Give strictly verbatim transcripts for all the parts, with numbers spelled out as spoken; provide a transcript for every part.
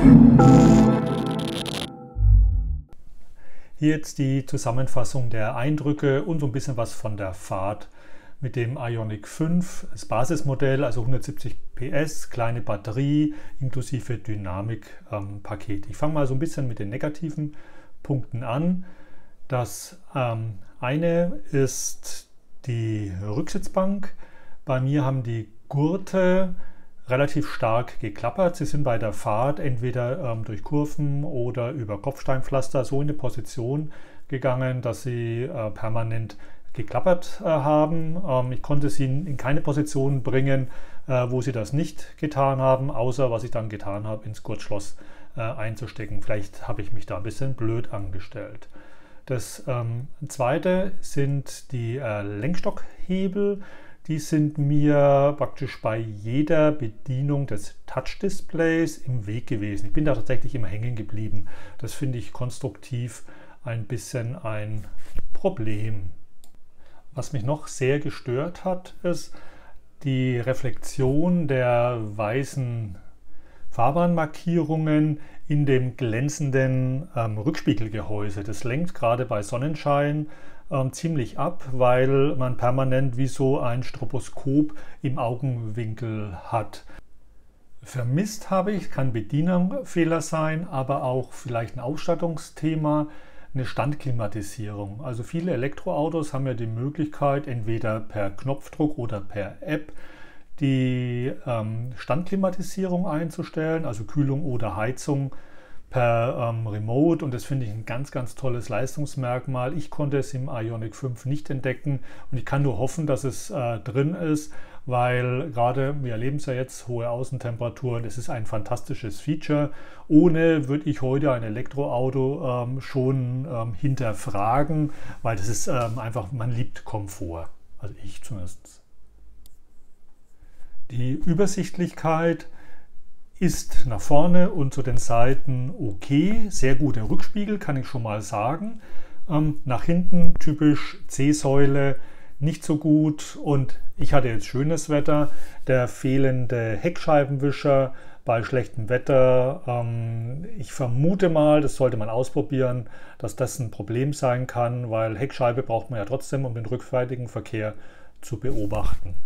Hier jetzt die Zusammenfassung der Eindrücke und so ein bisschen was von der Fahrt mit dem Ioniq fünf, das Basismodell, also hundertsiebzig P S, kleine Batterie inklusive Dynamik-Paket. Ähm, ich fange mal so ein bisschen mit den negativen Punkten an. Das ähm, eine ist die Rücksitzbank. Bei mir haben die Gurte relativ stark geklappert. Sie sind bei der Fahrt entweder ähm, durch Kurven oder über Kopfsteinpflaster so in eine Position gegangen, dass sie äh, permanent geklappert äh, haben. Ähm, ich konnte sie in keine Position bringen, äh, wo sie das nicht getan haben, außer was ich dann getan habe, ins Gurtschloss äh, einzustecken. Vielleicht habe ich mich da ein bisschen blöd angestellt. Das ähm, zweite sind die äh, Lenkstockhebel. Die sind mir praktisch bei jeder Bedienung des Touch-Displays im Weg gewesen. Ich bin da tatsächlich immer hängen geblieben. Das finde ich konstruktiv ein bisschen ein Problem. Was mich noch sehr gestört hat, ist die Reflexion der weißen Fahrbahnmarkierungen in dem glänzenden ähm, Rückspiegelgehäuse. Das lenkt gerade bei Sonnenschein ähm, ziemlich ab, weil man permanent wie so ein Stroboskop im Augenwinkel hat. Vermisst habe ich, kann Bedienungsfehler sein, aber auch vielleicht ein Ausstattungsthema, eine Standklimatisierung. Also viele Elektroautos haben ja die Möglichkeit, entweder per Knopfdruck oder per App die ähm, Standklimatisierung einzustellen, also Kühlung oder Heizung per ähm, Remote, und das finde ich ein ganz, ganz tolles Leistungsmerkmal. Ich konnte es im Ioniq fünf nicht entdecken und ich kann nur hoffen, dass es äh, drin ist, weil gerade, wir erleben es ja jetzt, hohe Außentemperaturen, es ist ein fantastisches Feature. Ohne würde ich heute ein Elektroauto ähm, schon ähm, hinterfragen, weil das ist ähm, einfach, man liebt Komfort, also ich zumindest. Die Übersichtlichkeit ist nach vorne und zu den Seiten okay. Sehr guter Rückspiegel, kann ich schon mal sagen. Ähm, nach hinten typisch C-Säule nicht so gut, und ich hatte jetzt schönes Wetter. Der fehlende Heckscheibenwischer bei schlechtem Wetter. Ähm, ich vermute mal, das sollte man ausprobieren, dass das ein Problem sein kann, weil Heckscheibe braucht man ja trotzdem, um den rückwärtigen Verkehr zu beobachten.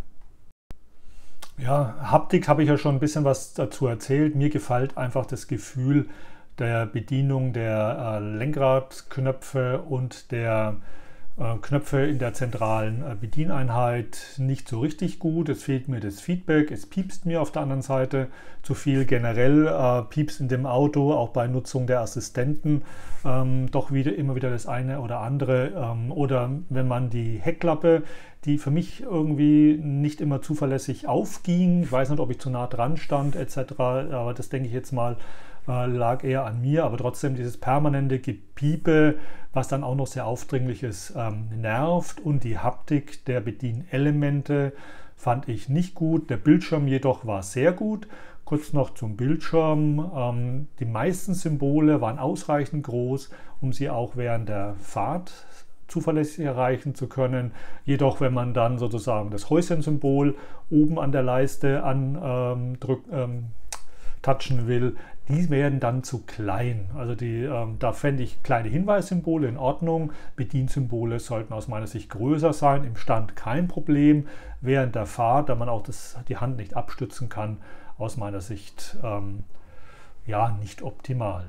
Ja, Haptik habe ich ja schon ein bisschen was dazu erzählt. Mir gefällt einfach das Gefühl der Bedienung der äh, Lenkradknöpfe und der äh, Knöpfe in der zentralen äh, Bedieneinheit nicht so richtig gut. Es fehlt mir das Feedback, es piepst mir auf der anderen Seite zu viel. Generell äh, piepst in dem Auto, auch bei Nutzung der Assistenten, ähm, doch wieder immer wieder das eine oder andere. Ähm, oder wenn man die Heckklappe, die für mich irgendwie nicht immer zuverlässig aufging. Ich weiß nicht, ob ich zu nah dran stand et cetera. Aber das denke ich jetzt mal, äh, lag eher an mir. Aber trotzdem dieses permanente Gepiepe, was dann auch noch sehr aufdringlich ist, ähm, nervt. Und die Haptik der Bedienelemente fand ich nicht gut. Der Bildschirm jedoch war sehr gut. Kurz noch zum Bildschirm. Ähm, die meisten Symbole waren ausreichend groß, um sie auch während der Fahrt zuverlässig erreichen zu können. Jedoch, wenn man dann sozusagen das Häuschen-Symbol oben an der Leiste andrück, ähm, touchen will, die werden dann zu klein. Also die, ähm, da fände ich kleine Hinweissymbole in Ordnung. Bediensymbole sollten aus meiner Sicht größer sein. Im Stand kein Problem. Während der Fahrt, da man auch das, die Hand nicht abstützen kann, aus meiner Sicht ähm, ja, nicht optimal.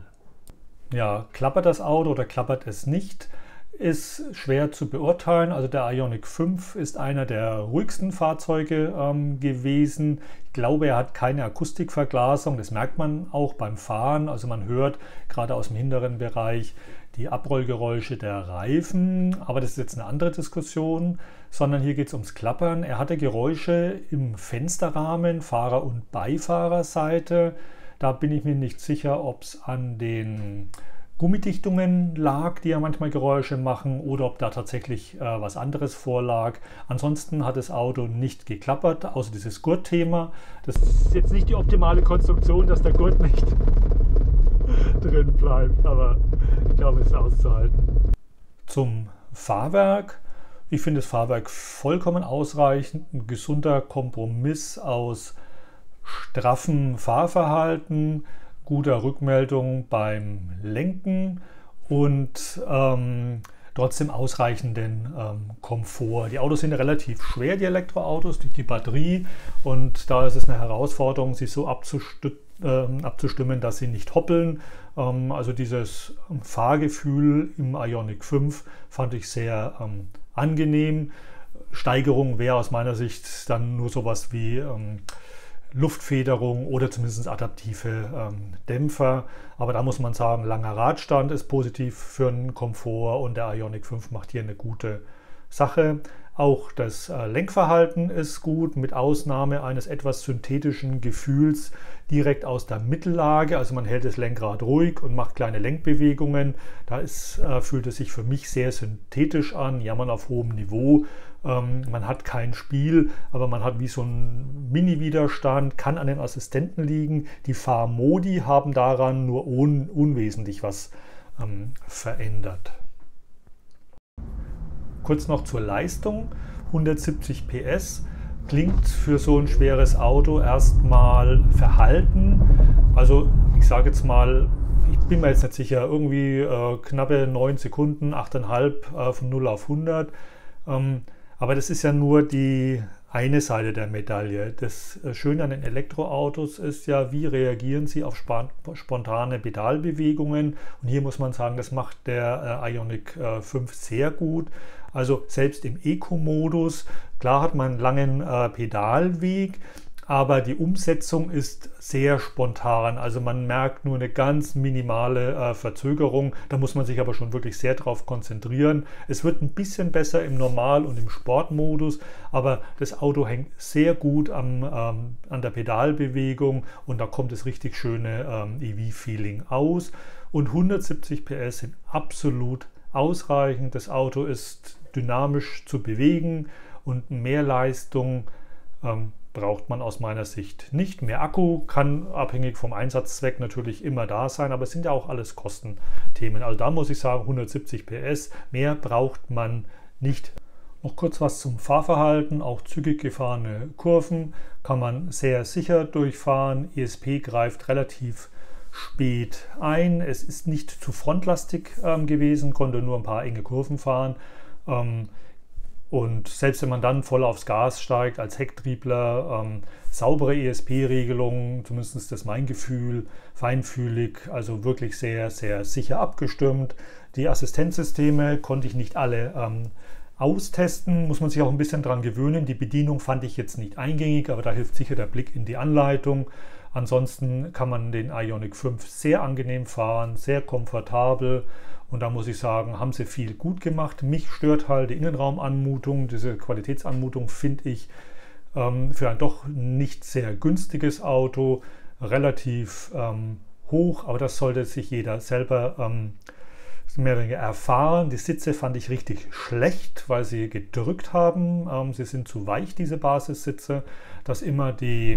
Ja, klappert das Auto oder klappert es nicht? Ist schwer zu beurteilen. Also der Ioniq fünf ist einer der ruhigsten Fahrzeuge ähm, gewesen. Ich glaube, er hat keine Akustikverglasung. Das merkt man auch beim Fahren. Also man hört gerade aus dem hinteren Bereich die Abrollgeräusche der Reifen. Aber das ist jetzt eine andere Diskussion, sondern hier geht es ums Klappern. Er hatte Geräusche im Fensterrahmen, Fahrer- und Beifahrerseite. Da bin ich mir nicht sicher, ob es an den Gummidichtungen lag, die ja manchmal Geräusche machen, oder ob da tatsächlich äh, was anderes vorlag. Ansonsten hat das Auto nicht geklappert, außer dieses Gurtthema. Das ist jetzt nicht die optimale Konstruktion, dass der Gurt nicht drin bleibt, aber ich glaube, es ist auszuhalten. Zum Fahrwerk. Ich finde das Fahrwerk vollkommen ausreichend, ein gesunder Kompromiss aus straffem Fahrverhalten, guter Rückmeldung beim Lenken und ähm, trotzdem ausreichenden ähm, Komfort. Die Autos sind relativ schwer, die Elektroautos, durch die Batterie, und da ist es eine Herausforderung, sie so abzustimmen, äh, abzustimmen, dass sie nicht hoppeln. Ähm, also dieses Fahrgefühl im Ioniq fünf fand ich sehr ähm, angenehm. Steigerung wäre aus meiner Sicht dann nur sowas wie ähm, Luftfederung oder zumindest adaptive ähm, Dämpfer. Aber da muss man sagen, langer Radstand ist positiv für den Komfort und der Ioniq fünf macht hier eine gute Sache. Auch das äh, Lenkverhalten ist gut, mit Ausnahme eines etwas synthetischen Gefühls direkt aus der Mittellage. Also man hält das Lenkrad ruhig und macht kleine Lenkbewegungen. Da ist, äh, fühlt es sich für mich sehr synthetisch an, jammern auf hohem Niveau. Ähm, man hat kein Spiel, aber man hat wie so einen Mini-Widerstand, kann an den Assistenten liegen. Die Fahrmodi haben daran nur un unwesentlich was ähm, verändert. Kurz noch zur Leistung. hundertsiebzig P S klingt für so ein schweres Auto erstmal verhalten. Also ich sage jetzt mal, ich bin mir jetzt nicht sicher, irgendwie äh, knappe neun Sekunden, acht Komma fünf äh, von null auf hundert. Ähm, aber das ist ja nur die eine Seite der Medaille. Das Schöne an den Elektroautos ist ja, wie reagieren sie auf spontane Pedalbewegungen. Und hier muss man sagen, das macht der äh, Ioniq äh, fünf sehr gut. Also selbst im Eco-Modus, klar hat man einen langen äh, Pedalweg, aber die Umsetzung ist sehr spontan. Also man merkt nur eine ganz minimale äh, Verzögerung. Da muss man sich aber schon wirklich sehr darauf konzentrieren. Es wird ein bisschen besser im Normal- und im Sportmodus, aber das Auto hängt sehr gut am, ähm, an der Pedalbewegung und da kommt das richtig schöne ähm, E V-Feeling aus. Und hundertsiebzig P S sind absolut ausreichend. Das Auto ist dynamisch zu bewegen und mehr Leistung ähm, braucht man aus meiner Sicht nicht. Mehr Akku kann abhängig vom Einsatzzweck natürlich immer da sein, aber es sind ja auch alles Kostenthemen. Also da muss ich sagen, hundertsiebzig P S, mehr braucht man nicht. Noch kurz was zum Fahrverhalten. Auch zügig gefahrene Kurven kann man sehr sicher durchfahren. E S P greift relativ spät ein. Es ist nicht zu frontlastig ähm, gewesen, konnte nur ein paar enge Kurven fahren. Ähm, Und selbst wenn man dann voll aufs Gas steigt als Hecktriebler, ähm, saubere E S P-Regelungen, zumindest ist das mein Gefühl, feinfühlig, also wirklich sehr, sehr sicher abgestimmt. Die Assistenzsysteme konnte ich nicht alle ähm, austesten, muss man sich auch ein bisschen dran gewöhnen. Die Bedienung fand ich jetzt nicht eingängig, aber da hilft sicher der Blick in die Anleitung. Ansonsten kann man den Ioniq fünf sehr angenehm fahren, sehr komfortabel. Und da muss ich sagen, haben sie viel gut gemacht. Mich stört halt die Innenraumanmutung. Diese Qualitätsanmutung finde ich ähm, für ein doch nicht sehr günstiges Auto relativ ähm, hoch. Aber das sollte sich jeder selber ähm, mehr oder weniger erfahren. Die Sitze fand ich richtig schlecht, weil sie gedrückt haben. Ähm, sie sind zu weich, diese Basissitze, dass immer die,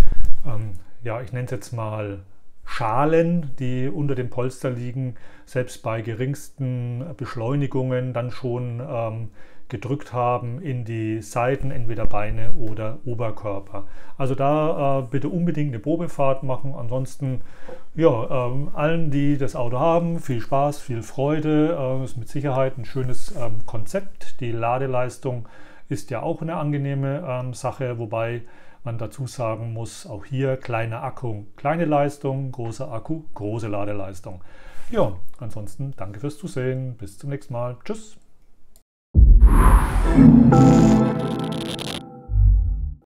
ähm, ja, ich nenne es jetzt mal, Schalen, die unter dem Polster liegen, selbst bei geringsten Beschleunigungen dann schon ähm, gedrückt haben in die Seiten, entweder Beine oder Oberkörper. Also da äh, bitte unbedingt eine Probefahrt machen. Ansonsten, ja, ähm, allen, die das Auto haben, viel Spaß, viel Freude. Äh, ist mit Sicherheit ein schönes ähm, Konzept. Die Ladeleistung ist ja auch eine angenehme ähm, Sache, wobei man dazu sagen muss, auch hier kleiner Akku, kleine Leistung, großer Akku, große Ladeleistung. Ja, ansonsten danke fürs Zusehen. Bis zum nächsten Mal. Tschüss.